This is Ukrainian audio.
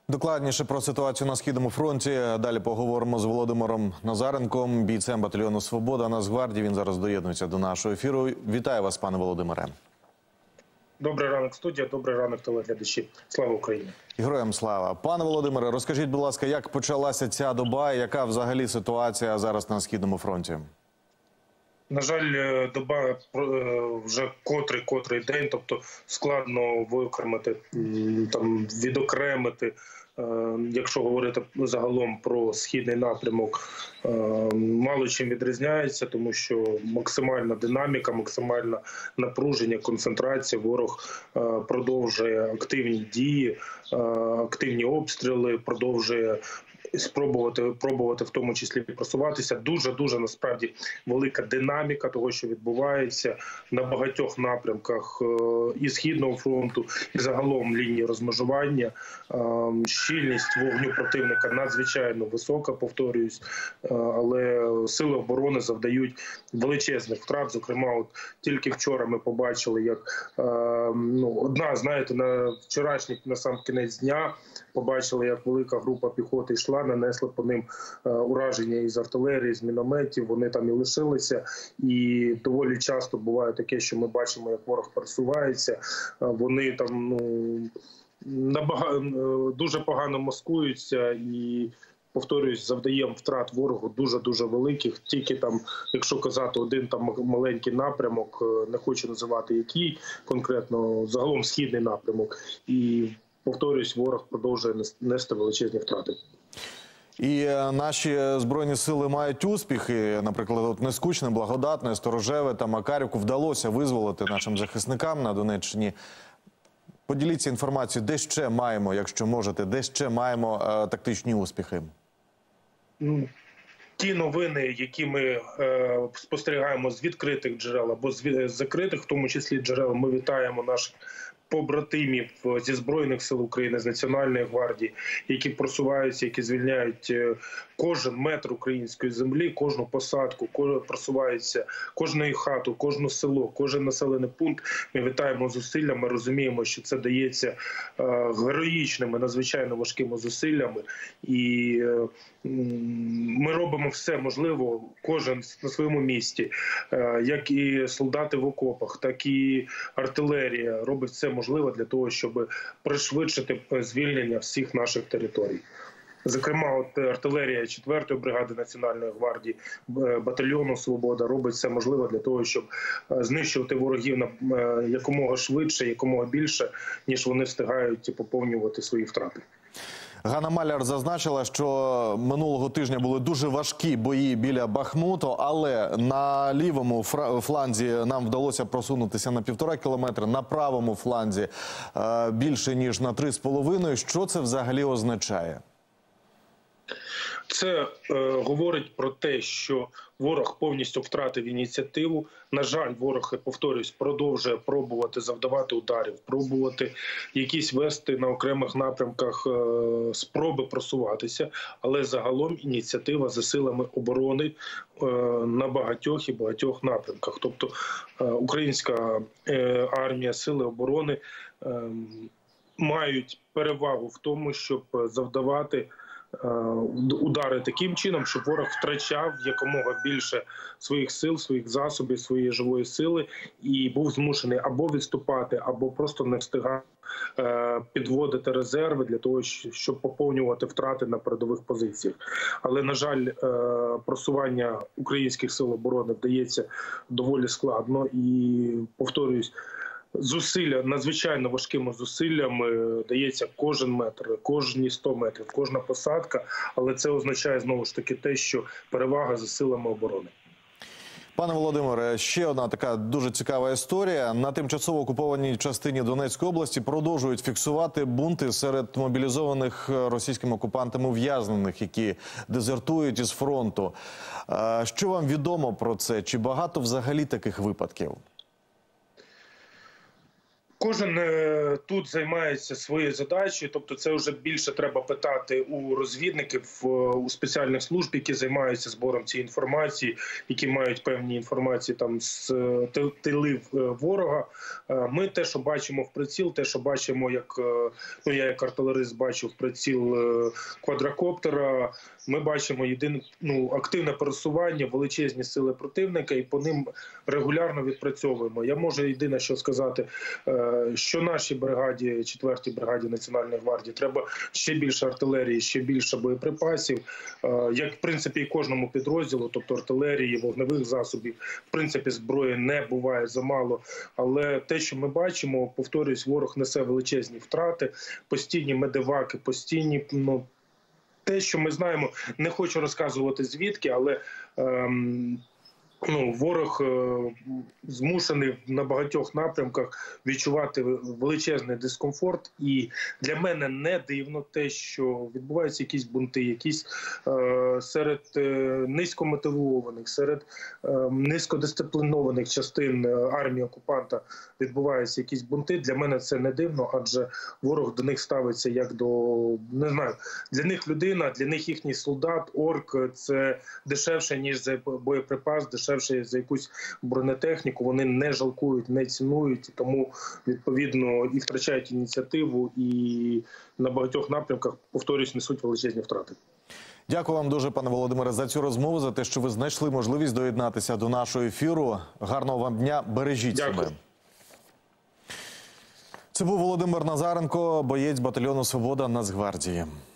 Докладніше про ситуацію на Східному фронті. Далі поговоримо з Володимиром Назаренком, бійцем батальйону «Свобода» Нацгвардії. Він зараз доєднується до нашого ефіру. Вітаю вас, пане Володимире. Добрий ранок, студія. Добрий ранок, телеглядачі. Слава Україні. Героям слава. Пане Володимире, розкажіть, будь ласка, як почалася ця доба і яка взагалі ситуація зараз на Східному фронті? На жаль, доба вже котрий день, тобто складно виокремити, відокремити. Якщо говорити загалом про східний напрямок, мало чим відрізняється, тому що максимальна динаміка, максимальне напруження, концентрація. Ворог продовжує активні дії, активні обстріли, продовжує пробувати в тому числі просуватися. Дуже насправді велика динаміка того, що відбувається на багатьох напрямках і Східного фронту, і загалом лінії розмежування. Щільність вогню противника надзвичайно висока, повторююсь, але сили оборони завдають величезних втрат. Зокрема, от тільки вчора ми побачили, як на вчорашній, на сам кінець дня, побачили, як велика група піхоти йшла, нанесли по ним ураження із артилерії, з мінометів, вони там і лишилися. І доволі часто буває таке, що ми бачимо, як ворог пересувається, вони там дуже погано маскуються і, повторюсь, завдаємо втрат ворогу дуже великих. Тільки там, якщо казати один там маленький напрямок, не хочу називати який конкретно, загалом східний напрямок. І, повторюсь, ворог продовжує нести величезні втрати. І наші Збройні сили мають успіхи. Наприклад, Нескучне, Благодатне, Сторожеве та Макарівку вдалося визволити нашим захисникам на Донеччині. Поділіться інформацією, де ще маємо, якщо можете, де ще маємо тактичні успіхи? Ті новини, які ми спостерігаємо з відкритих джерел або з закритих, в тому числі джерел, ми вітаємо наших побратимів зі Збройних сил України, з Національної гвардії, які просуваються, які звільняють кожен метр української землі, кожну посадку, просуваються кожну хату, кожне село, кожен населений пункт. Ми вітаємо зусилля, ми розуміємо, що це дається героїчними, надзвичайно важкими зусиллями. І ми робимо все можливе, кожен на своєму місці, як і солдати в окопах, так і артилерія робить все можливе для того, щоб пришвидшити звільнення всіх наших територій. Зокрема, от артилерія 4-ї бригади Національної гвардії, батальйону «Свобода» робить все можливе для того, щоб знищувати ворогів якомога швидше, якомога більше, ніж вони встигають поповнювати свої втрати. Ганна Маляр зазначила, що минулого тижня були дуже важкі бої біля Бахмуту, але на лівому фланзі нам вдалося просунутися на 1,5 кілометри, на правому фланзі більше, ніж на 3,5. Що це взагалі означає? Це говорить про те, що ворог повністю втратив ініціативу. На жаль, ворог, я повторюсь, продовжує пробувати завдавати ударів, пробувати якісь вести на окремих напрямках спроби просуватися, але загалом ініціатива за силами оборони на багатьох напрямках. Тобто українська армія, сили оборони мають перевагу в тому, щоб завдавати удари таким чином, щоб ворог втрачав якомога більше своїх сил, своїх засобів, своєї живої сили і був змушений або відступати, або просто не встигав підводити резерви для того, щоб поповнювати втрати на передових позиціях. Але, на жаль, просування українських сил оборони вдається доволі складно і, повторююсь, зусилля, надзвичайно важкими зусиллями дається кожен метр, кожні 100 метрів, кожна посадка, але це означає, знову ж таки, те, що перевага за силами оборони. Пане Володимире, ще одна така дуже цікава історія. На тимчасово окупованій частині Донецької області продовжують фіксувати бунти серед мобілізованих російськими окупантами ув'язнених, які дезертують із фронту. Що вам відомо про це? Чи багато взагалі таких випадків? Кожен тут займається своєю задачею, тобто це вже більше треба питати у розвідників, у спеціальних служб, які займаються збором цієї інформації, які мають певні інформації там з тилів ворога. Ми те, що бачимо в приціл, те, що бачимо, як я як артилерист бачу в приціл квадрокоптера, ми бачимо активне пересування, величезні сили противника, і по ним регулярно відпрацьовуємо. Я можу єдине, що сказати, що нашій бригаді, 4-й бригаді Національної гвардії, треба ще більше артилерії, ще більше боєприпасів, як в принципі і кожному підрозділу, тобто артилерії, вогневих засобів, в принципі зброї не буває замало, але те, що ми бачимо, повторюсь, ворог несе величезні втрати, постійні медеваки, постійні, те, що ми знаємо, не хочу розказувати звідки, але ворог змушений на багатьох напрямках відчувати величезний дискомфорт. І для мене не дивно те, що відбуваються якісь бунти, якісь серед низькомотивованих, серед низькодисциплінованих частин армії окупанта відбуваються якісь бунти. Для мене це не дивно, адже ворог до них ставиться як до, не знаю, для них людина, для них їхній солдат, орк – це дешевше, ніж за боєприпас, дешевше за якусь бронетехніку, вони не жалкують, не цінують, тому, відповідно, і втрачають ініціативу, і на багатьох напрямках, повторюсь, несуть величезні втрати. Дякую вам дуже, пане Володимире, за цю розмову, за те, що ви знайшли можливість доєднатися до нашого ефіру. Гарного вам дня, бережіть себе. Це був Володимир Назаренко, боєць батальйону «Свобода» Нацгвардії.